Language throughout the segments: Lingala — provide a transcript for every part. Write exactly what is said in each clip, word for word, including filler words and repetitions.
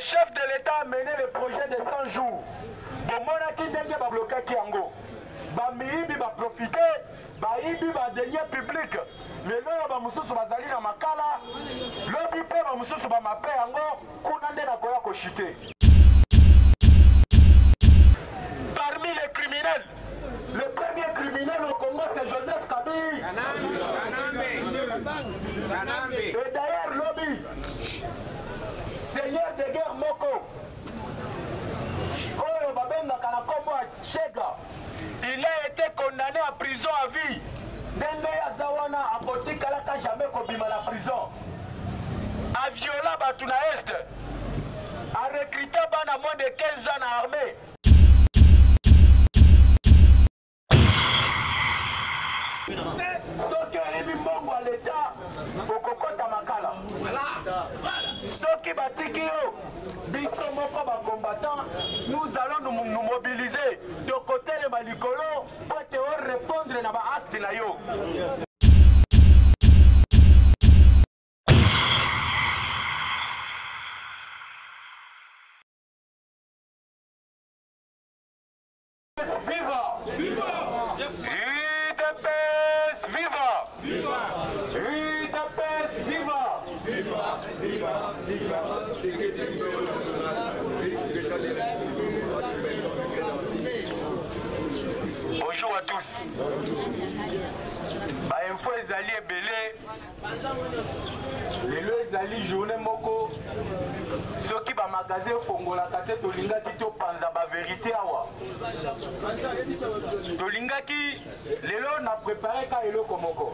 chef de l'État a mené le projet de cent jours. Bon, mon a qui va bloquer Kiango. Bamiibi va profiter, Baibi va denier public. Le loi va mususu bazali na makala, lobi pe va mususu ba mape yango, kunande na koya koshite. Parmi les criminels, le premier criminel au Congo c'est Joseph Kabila. Et d'ailleurs lobi, seigneur de guerre Moko, Oyo Babenga Kanakombo Chega, il a été condamné à prison à vie. Dende Azawana a côté Kalaka jamais kobima la prison. A viola Batuna Est. A recruté Bana moins de quinze ans à armée. Soki Ribi Mbongo à l'État, Okokota Makala. Soki Batiki yo, Biso Moko ba combattant, nous allons nous, nous mobiliser de côté de Malikolo pour te répondre à ba acte na yo. Viva! Viva! U D P S, viva! Viva! U D P S, viva! Viva! Viva! Viva! Bonjour à tous. Bah, une fois les alliés belés, les alliés journée moko, ceux qui va magasin Fongola Kate Tolinga qui te panza ba vérité awa. Tolinga qui l'élo n'a préparé qu'à élo komoko.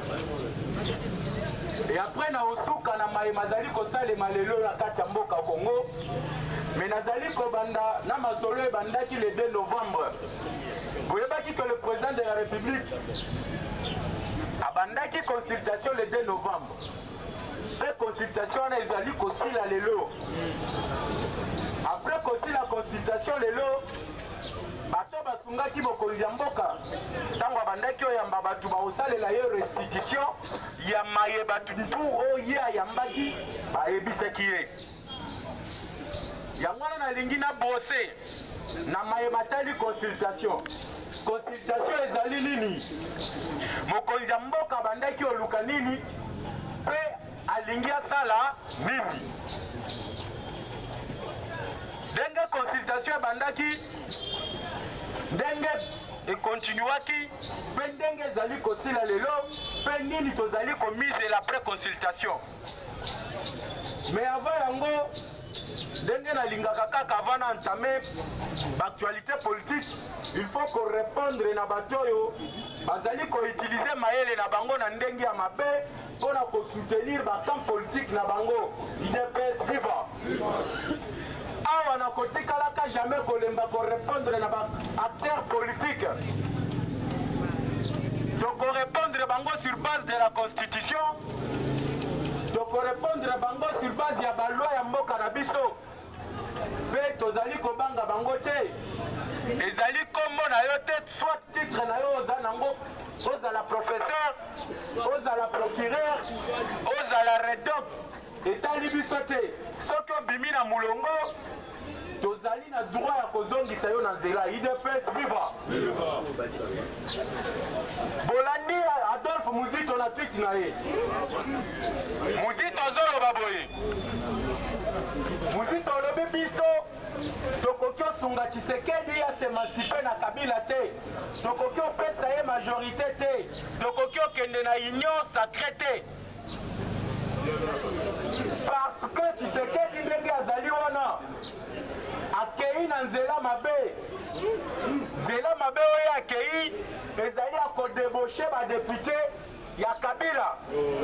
Et après na osuka na mai mazali ko sale malelo na kati ya mboka Congo. Mais nazali ko banda na masolo e banda ki le deux novembre. Vous voyez que le président de la République a bandaki consultation le deux novembre. Après consultation, on a évalué aussi la lélo. Après aussi la consultation lélo, bato basunga ki bokonzi ya mboka. Tango bandaki oyamba batu ba osalela yo restitution ya maye batu ntu oye ayambaki ba ebisaki ye. Yangwana na lingi na bosse na maye matali consultation. Consultation ezali nini? Mokonzi ya mboka bandaki oluka nini? Pe alingi asala nini? Denge consultation bandaki denge e continuaki pe ndenge ezali kosila lelo pe nini tozali komise la pré-consultation. Mais avant yango denge na lingaka kaka avant na entamer l'actualité politique, il faut qu'on réponde na batoyo bazali ko utiliser maele na bango na ndenge ya mabe pour ko soutenir ba camp politique na bango. U D P S viva. Awa na kotikala ka jamais kolemba ko répondre na ba acteurs politiques. Donc on répondre bango sur base de la constitution. Donc on répondre bango sur base ya ba loi ya mboka na biso. Pe tozali ko banga bango te. Ezali kombo na yo te soit titre na yo oza nango oza la professeur, oza la procureur, oza la redoc. Etali biso te. Soki obimi na mulongo tozali na droit ya kozongisa yo na nzela. U D P S viva. Bolandi Adolphe Muzito na tweet na ye. Muzito azoloba boye. Muzito olobi biso tokoki osunga Tshisekedi ya s'émanciper na Kabila te. Tokoki opesa ye majorité te. Tokoki okende na union sacrée te. Parce que Tshisekedi ndenge azali wana akei na nzela mabe. Nzela mabe oyo akei ezali akodebauche ba député ya Kabila.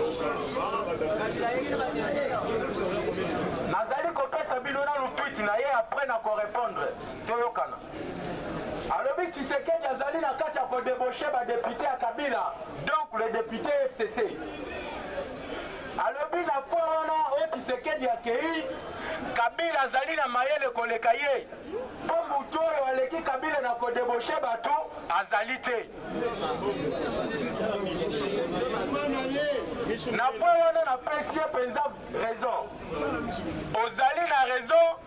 Nazali kopesa bino na tweet na ye après na ko répondre. Toyokana. Alobi Tshisekedi azali na kati ya kodebauche ba député ya Kabila. Donc le député F C C. Alobi na kwa wana o Tshisekedi akei Kabila azali na mayele koleka ye. Po mutu oyo aleki Kabila na kodebauche bato azali te. Na po wana na pesi penza raison. Ozali na raison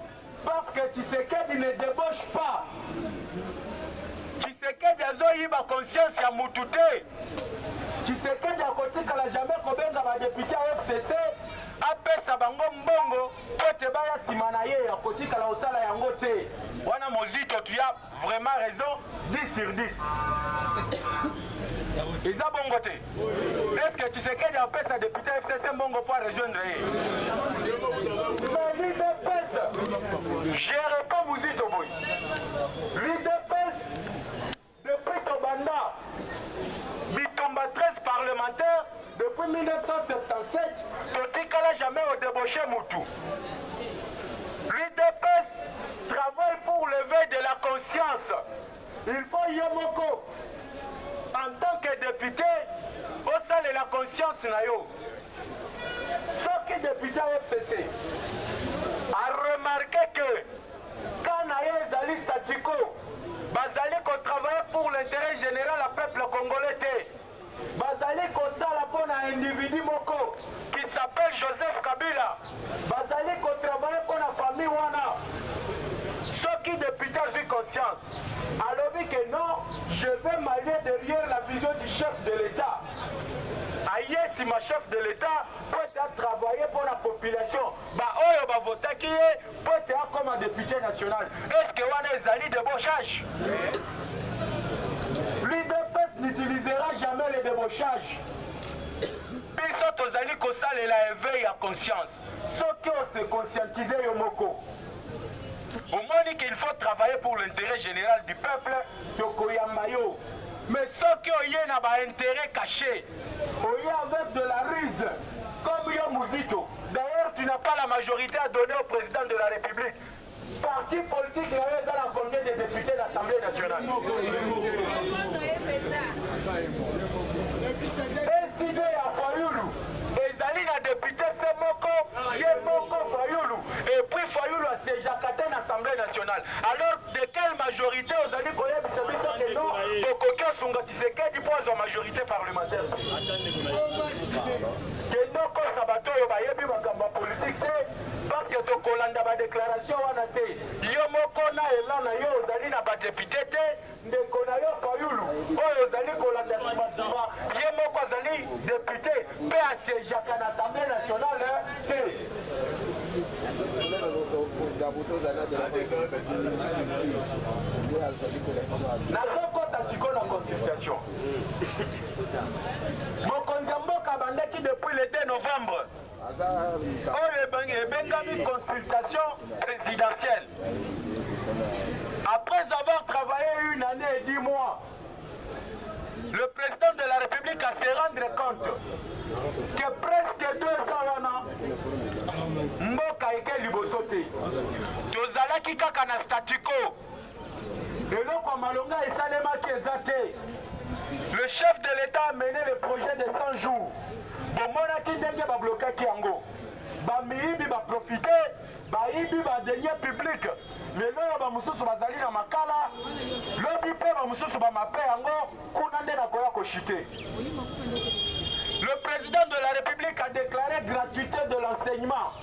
Est-ce que Tshisekedi ne débauche pas? Tshisekedi azoyiba conscience ya mutu te. Tshisekedi akotikala jamais kobenga badepute ya F C C apesa bango mbongo po te baya nsima na ye akotikala osala yango te. Wana Mozito tu as vraiment raison, dix sur dix. Eza bongo te. Est-ce que Tshisekedi apesa député F C C mbongo po rejoindre ye? Mais l'U D P S gère pas Mozito boy. L'U D P S depuis Tobanda Bitomba treize parlementaires depuis mille neuf cent soixante-dix-sept, Totikala jamais au débauché Moutou. L'U D P S travaille pour l'éveil de la conscience. Il faut Yomoko, en tant que député, au sein de la conscience nayo. Ce qui député F C C a remarqué que quand Naye Zali Statiko, Bazali qu'on travaille pour l'intérêt général du peuple congolais. Bazali qu'on sala pour un individu moko qui s'appelle Joseph Kabila. Bazali qu'on travaille pour la famille Wana. Ceux qui députés ont conscience. Alors que non, je vais m'allier derrière la vision du chef de l'État. Aïe, si ma chef de l'État peut travailler pour la population, bah oh, bah voter qui est peut être comme un député national. Est-ce que Wana Zali débauchage? L'U D P S n'utilisera jamais le débauchage. Puis aux alliés qu'on sale la éveil à conscience. Ceux qui ont se conscientisé Yomoko. Au moins qu'il faut travailler pour l'intérêt général du peuple de Koyambayo. Mais ceux qui ont un intérêt caché, avec de la ruse, comme Yomuzito. D'ailleurs, tu n'as pas la majorité à donner au président de la République. Parti politique, il y a combien de députés de l'Assemblée nationale? Décidé à Fayoulou. Les alliés de députés, c'est Moko, Yé Moko Fayoulou. Et puis Fayoulou a siégé à l'Assemblée nationale. Alors, de quelle majorité aux alliés qu'on a dit que non, pour qu'aucun Sungatiseke dépose en majorité parlementaire? Que non, quand Sabato, il y a un politique, parce que tu as une déclaration, yo moko na elana yo ozali na ba député te ndeko na yo Fayoulou oyo ozali kolanda sima sima ye moko azali député pe asiégeaka na Assemblée nationale te. Nazokota siko na consultation mokonzi ya mboka bandaki depuis le deux novembre. Oh, une consultation présidentielle. Après avoir travaillé une année et dix mois, le président de la République a se rendre compte que presque deux ans, Mboka eke libosote. Tozalaki kaka na statu quo. Eloko malonga esalemaki ezate. Le chef de l'État a mené le projet de cent jours. Bomona ki ndenge ba bloquer yango. Ba miibi ba profiter, ba ibi ba denier public. Lelo ba mususu bazali na makala. Lobi pe ba mususu ba mape yango kuna nde na koya ko chiter. Le président de la République a déclaré gratuité de l'enseignement.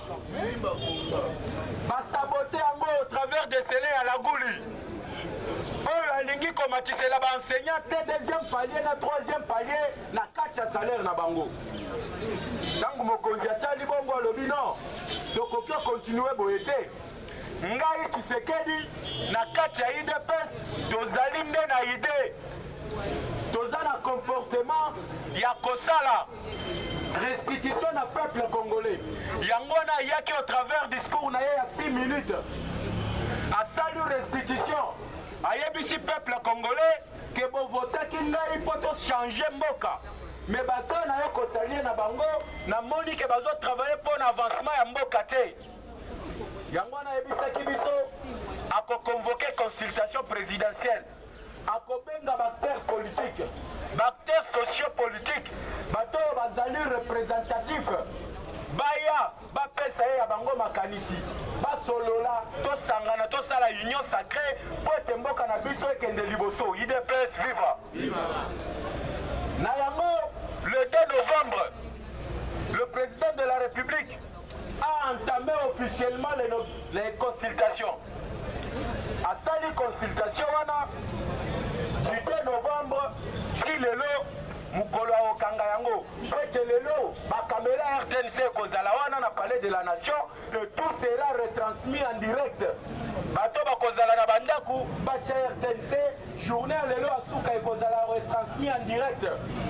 Va saboter yango au travers des scellés à la gouli. Oyo alingi komatise la ba enseignant te deuxième palier na troisième palier na kati ya salaire na bango. Tangu mokonzi atali bongo alobi non. Tokoki continuer boye te. Ngai Tshisekedi na kati ya U D P S tozali nde na idée. Toza na comportement ya kosala restitution na peuple congolais. Yango na yaki au travers discours na ye ya six minutes. A salut restitution. Ayebisi peuple congolais que bon voter ki ngai poto changer mboka. Mais bato na yo kosalie na bango na moni ke bazo travailler pour l'avancement ya mboka te. Yango na yebisaki biso ako convoquer consultation présidentielle. Ako benga acteurs politiques, acteurs sociopolitiques, bato bazali représentatif. Baya bapesa ye ya bango makanisi basolola tosangana tosala union sacrée po ete mboka na biso ekende liboso. U D P S viva na yango. Le deux novembre, le président de la République a a entamé officiellement les, les consultations. À sali consultation wana du deux novembre si lelo mukolo okanga yango pete lelo ba caméra R T N C kozala wana na palais de la nation et tout sera retransmis en direct. Bato ba kozala na bandaku ba R T N C journée lelo asuka ekozala retransmis en direct.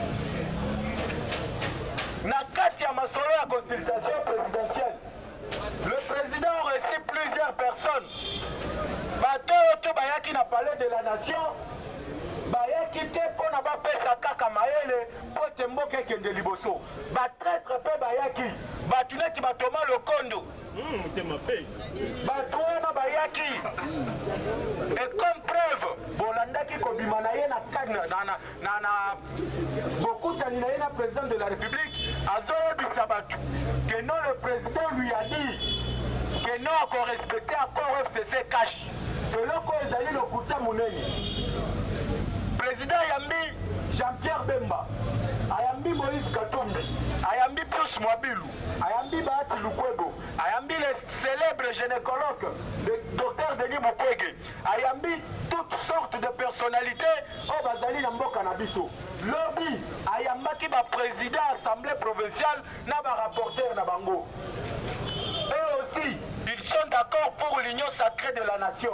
Na kati ya masolo ya consultation présidentielle, le président a reçu plusieurs personnes. Bato to bayaki na palais de la nation bayaki te pona ba pesa kaka maele po temboke kende liboso. Ba traître pe bayaki batuneti batoma lokondo. Hmm, tema pe. Batona bayaki. Et comme preuve, bolandaki kobima na ye na tagna na na na beaucoup tani na ye na président de la République azoyebisa batu que non, le président lui a dit que non encore respecté accord F C C cash. Eloko ezali lokuta munene. Président Ayambi Jean-Pierre Bemba, Ayambi Moïse Katumbi, Ayambi Pius Mwabilu, Ayambi Bahati Lukwebo, Ayambi les célèbres gynécologues, le docteur Denis Mukwege, Ayambi toutes sortes de personnalités au Bazali Namboka Nabiso. Lobby, Ayambaki ba président assemblée provinciale, na ba rapporteur na bango. Eux aussi, ils sont d'accord pour l'union sacrée de la nation.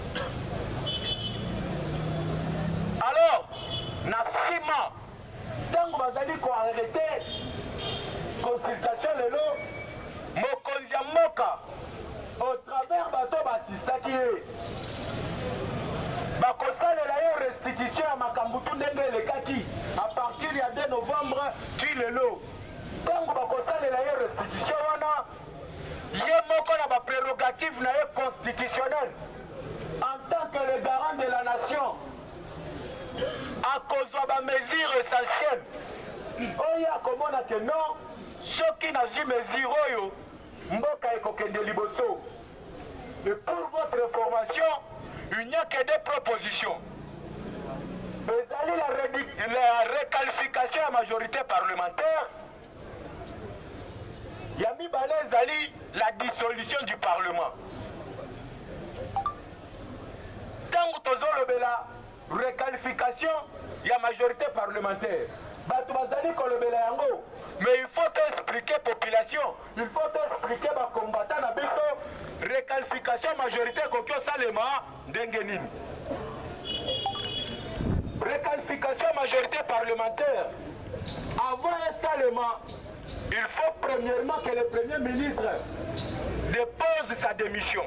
Alors, na sima, tango bazali ko arrêter consultation lelo, mokonzi ya mboka au travers bato basistaki ye. Bakosalela yo restitution ya makambutu ndenge elekaki à partir ya deux novembre tu lelo. Tango bakosalela yo restitution wana, ye moko na ba prérogative na ye constitutionnelle en tant que le garant de la nation. À cause de la mesure essentielle, on y a commandé que non, ceux qui n'ont pas mesure, mboka ekokende liboso. Et pour votre information, il n'y a que des propositions. Mais allez la, la requalification à majorité parlementaire, il y a mis balé la dissolution du Parlement. Tant que tu as la requalification, il y a majorité parlementaire. Mais il faut expliquer la population, il faut expliquer les combattants na biso, requalification majorité kokyo salema dengenin. Requalification majorité parlementaire. Avant un salema, il faut premièrement que le Premier ministre dépose sa démission.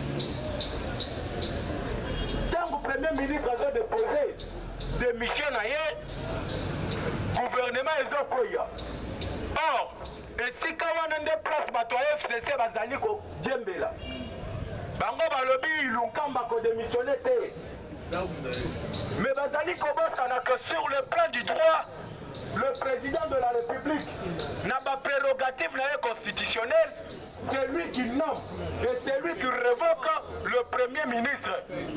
Tant que le Premier ministre a déposé démission, le gouvernement est au Koya. Or, et si quand on a des places, le F C C va s'allier au Djembela. Bango balobi ilunkamba ko démissionner te. Mais bazali ko bosana que sur le plan du droit, le président de la République n'a pas prérogative constitutionnelle, c'est lui qui nomme et c'est lui qui révoque le Premier ministre.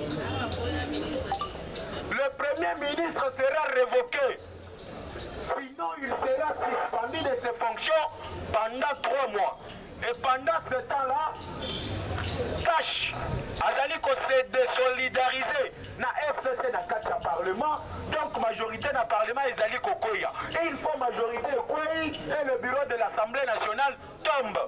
Le Premier ministre sera révoqué. Sinon, il sera suspendu de ses fonctions pendant trois mois. Et pendant ce temps-là, cash, Azali ko se désolidariser na F C C na quatre Parlement, donc majorité na Parlement Azali Kokoya. Et il faut majorité Koyi et le bureau de l'Assemblée nationale tombe.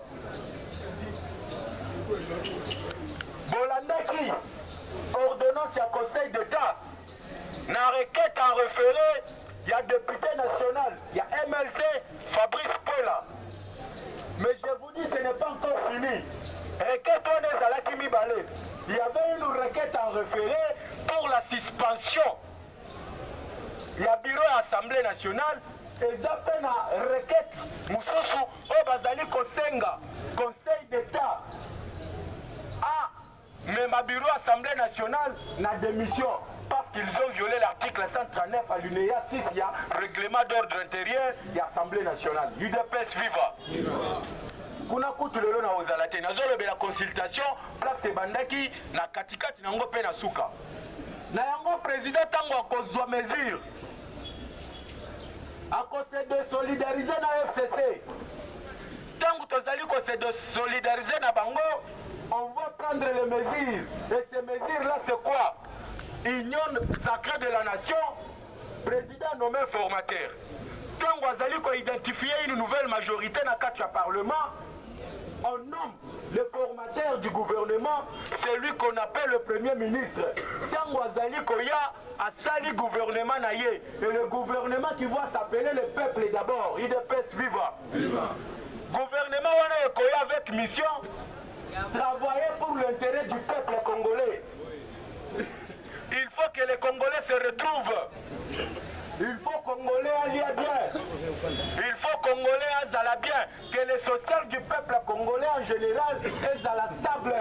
Bolandaki, ordonnance à Conseil d'État, na requête en référé, il y a député national, il y a M L C, Fabrice Pola. Mais je vous dis, ce n'est pas encore fini. Requête on est à la Kimi-Balé. Il y avait une requête en référé pour la suspension. Il y a bureau de l'Assemblée nationale et ils appellent la requête Moussousou au Bazali Kosenga, Conseil d'État. Ah, mais ma bureau de l'Assemblée nationale n'a démission parce qu'ils ont violé l'article cent trente-neuf à l'U N E A six, il y a règlement d'ordre intérieur, il y a Assemblée nationale. U D P S viva. Kuna kutu lelo na ozalate na zolo be la consultation place bandaki na katikati na ngo pe na suka na yango président tango akozwa mesure akose désolidariser na F C C tango tozali se solidariser na bango, on va prendre les mesures. Et ces mesures-là, c'est quoi? Union sacrée de la nation, président nommé formateur. Quand on a identifié une nouvelle majorité dans le Parlement, on nomme le formateur du gouvernement, c'est lui qu'on appelle le premier ministre. Quand on a à sali gouvernement, et le gouvernement qui va s'appeler le peuple d'abord, I D P S Viva. Viva. Gouvernement on a avec mission, travailler pour l'intérêt du peuple congolais. Il faut que les Congolais se retrouvent. Il faut que les Congolais aillent bien. Il faut que les Congolais aillent bien. Que le social du peuple congolais en général est à la stable.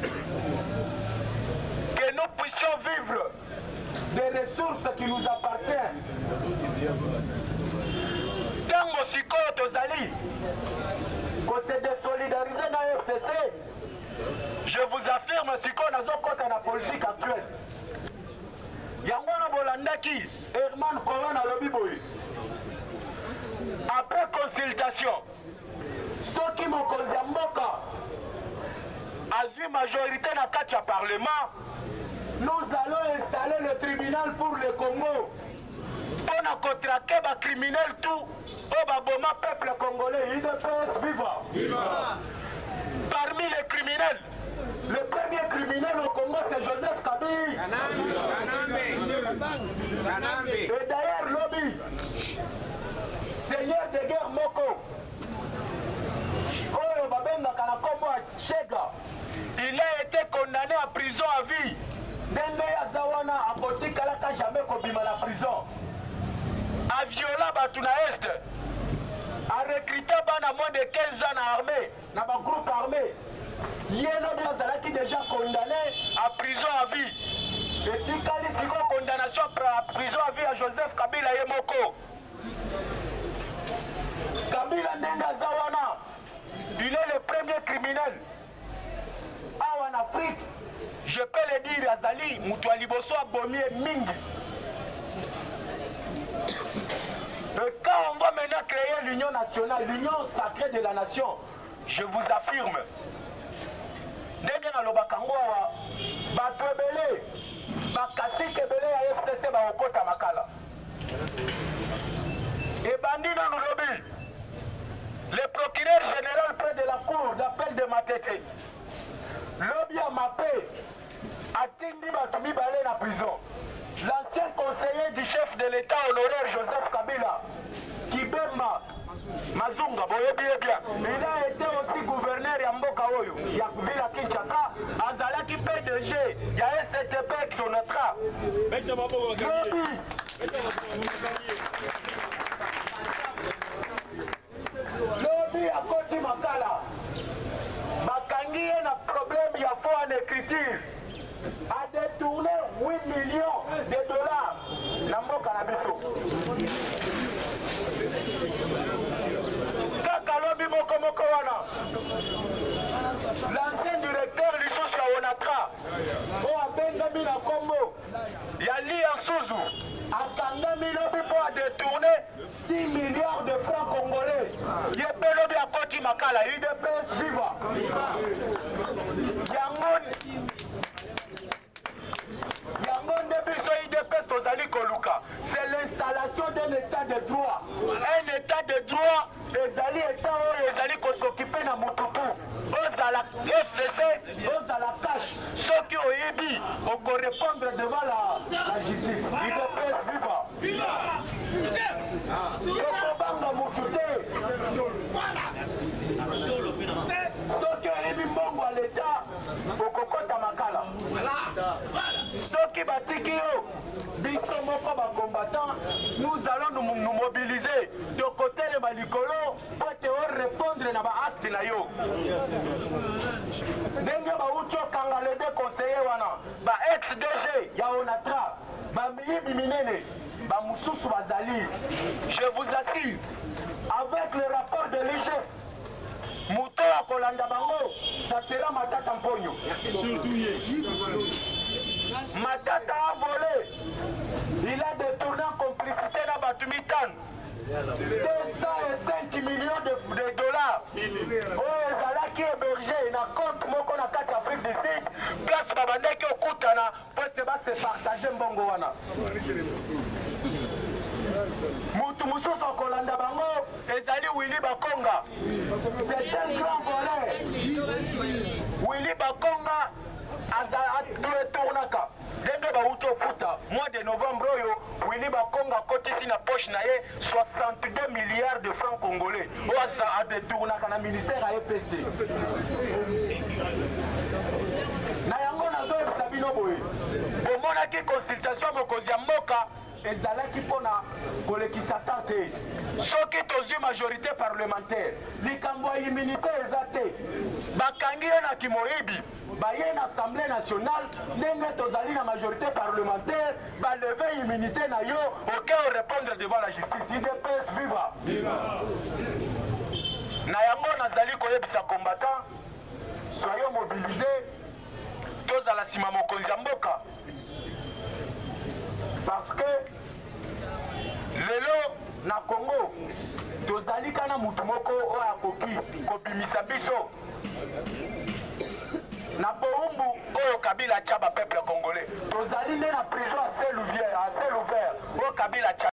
Que nous puissions vivre des ressources qui nous appartiennent. Tango Siko Tozali, qu'on se désolidariser dans la F C C, je vous affirme Siko dans la politique actuelle. Yangwana Bolandaki, Herman Koron à l'Obiboy. Après consultation, ceux qui m'ont causé à Moka, à une majorité dans le Parlement, nous allons installer le tribunal pour le Congo. On a contraqué les criminels tout, au peuple congolais, I D P S Viva. Viva. Parmi les criminels, le premier criminel au Congo, c'est Joseph Kabila. Et d'ailleurs, Lobby, seigneur de guerre Moko, il a été condamné à prison à vie. Dende Azawana a côté Kalaka jamais kobima la prison. A viola Batuna Est. A recruté bana moins de quinze ans à armée, dans un groupe armé. Yéno Azalaki déjà condamné à prison à vie. Et tu qualifies condamnation à prison à vie à Joseph Kabila Yemoko. Kabila Nenga Zawana, il est le premier criminel. Ah, en Afrique, je peux le dire, Azali, Moutoua Liboso a bomi et Ming. Et quand on va maintenant créer l'union nationale, l'union sacrée de la nation, je vous affirme, Ndenge na lobakango wa bato ebele bakasi kebele ya F C C ba okota makala. Et bandi na lobi, le procureur général près de la cour d'appel de Matete, lobby a mappé, a tindi batumi balé na prison. L'ancien conseiller du chef de l'État honoraire Joseph Kabila, Kibema Mazunga, bien. Il a été aussi gouverneur de Mboka Oyo, Yakubila Kinshasa, Azalaki P D G, il y a un C T P qui sont notre. Lobby à Koti Makala, Bakangi a un problème, il y a faux en écriture. A détourné huit millions de dollars dans mon cannabis. L'ancien directeur du social Onatra, au Bengami na Congo, Yali Ansouzou, a Kandami Lobi pour détourner six milliards de francs congolais. Yebelobi à Koti Makala, I D P S Viva. Yangon. C'est l'installation d'un état de droit. Un état de droit, les alliés états les alliés qui s'occupent de Moutoutou, eux à la F C C, eux à la cache, ceux qui ont ébi, on peut répondre devant la, la justice. I D P S Viva. Viva. Yokobanga Moutouté. Ceux qui ont ébi Mbongo à l'état, au Kokota Makala. Ceux qui battent combattants, nous allons nous, nous mobiliser de côté de Malikolo pour te répondre à l'acte na yo. Dengue ba ucho kanga les deux conseillers wana, ba ex D G ya Onatra, ba miyibi minene, ba mususu bazali. Je vous assure, avec le rapport de l'I G F, Mouto à Kolanda Bango, ça sera Matata Mponyo. Matata a volé. Il a détourné en complicité dans Batumitan deux cent cinq millions de, de dollars. oyo ezalaki héberge na compte moko na kati Afrique du Sud place babandaki okutana po ese base partage mbongo wana mutu mosusu akolanda bango ezali Willy Bakonga. C'est un grand voleur. Willy Bakonga atournaka ndenge bauti ofuta mois de novembre oyo Willy Bakonga akotisi na poche na ye soixante-deux milliards de francs congolais oyo adetournaka na ministère ya E P S T. na yango nazoyebisa bino boye bomonaki consultation mokonzi ya mboka ezalaki mpona kolekisa ta te soki tozwi majorité parlementaire likambo ya immunité eza te bakangi ye na kimoyibi baye na assemblée nationale ndenge tozali na majorité parlementaire baleve immunité na yo oke orépondre devant la justice. I D P S viva na yango nazali koyebisa combattant soyons mobilisés tozala nsima mokonzi ya mboka parce que lelo na Congo tozali kana mutu moko oyo akoki kobimisa biso na boumbu oyo Kabila atia ba peuple congolais tozali nde na prison à ciel ouvert oyo Kabila atia